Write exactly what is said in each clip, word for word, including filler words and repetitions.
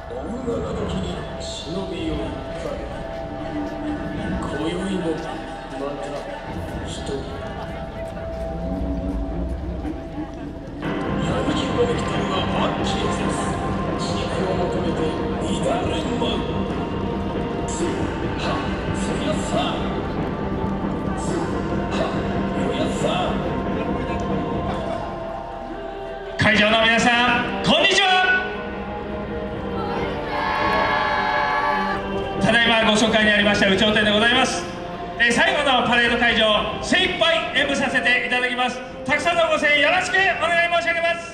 信長の木に忍び寄りかけ今宵もまた一人やりきまで来たのがアンチエスです。肉を求めて乱れ舞うつはそりゃさつはよやさ。 会場の皆さん、こんにちは。ただいまご紹介にありました有頂天でございます。えー、最後のパレード会場、精一杯演舞させていただきます。たくさんのご声援よろしくお願い申し上げます。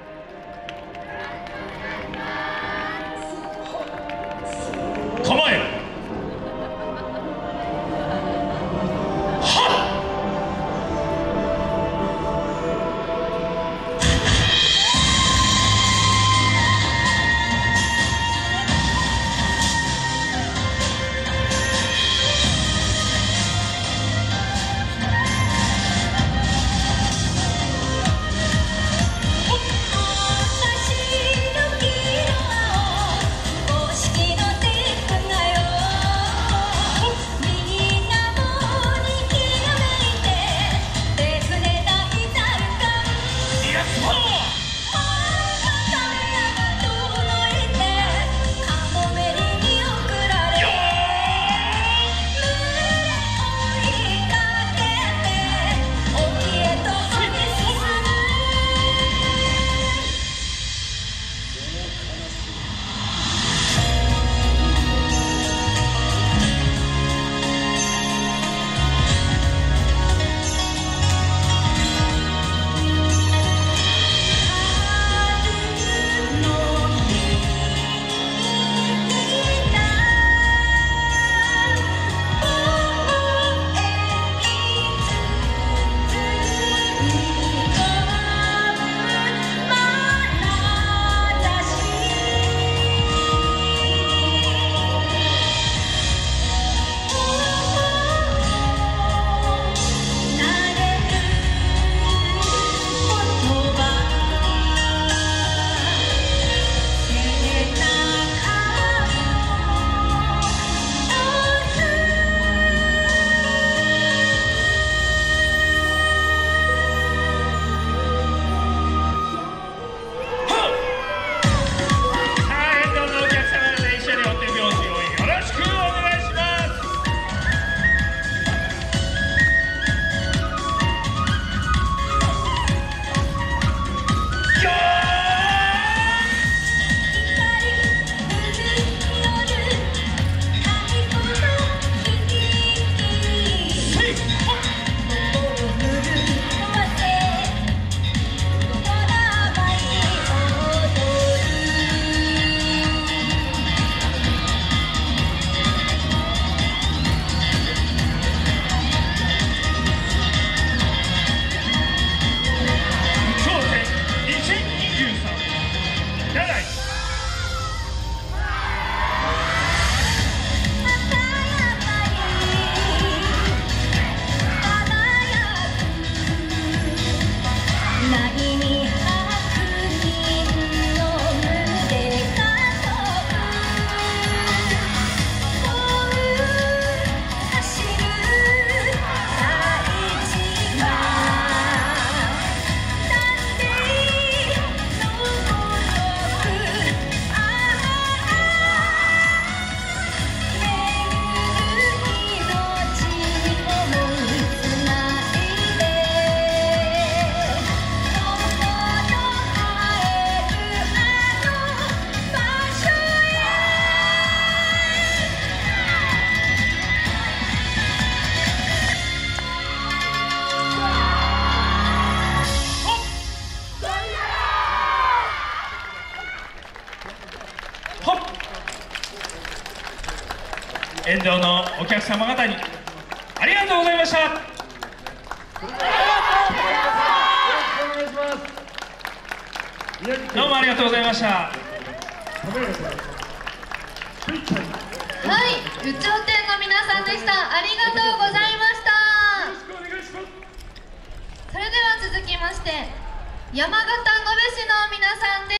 構え。沿道のお客様方にありがとうございました。どうもありがとうございました。はい、有頂天の皆さんでした。ありがとうございました。それでは続きまして山形神戸市の皆さんです。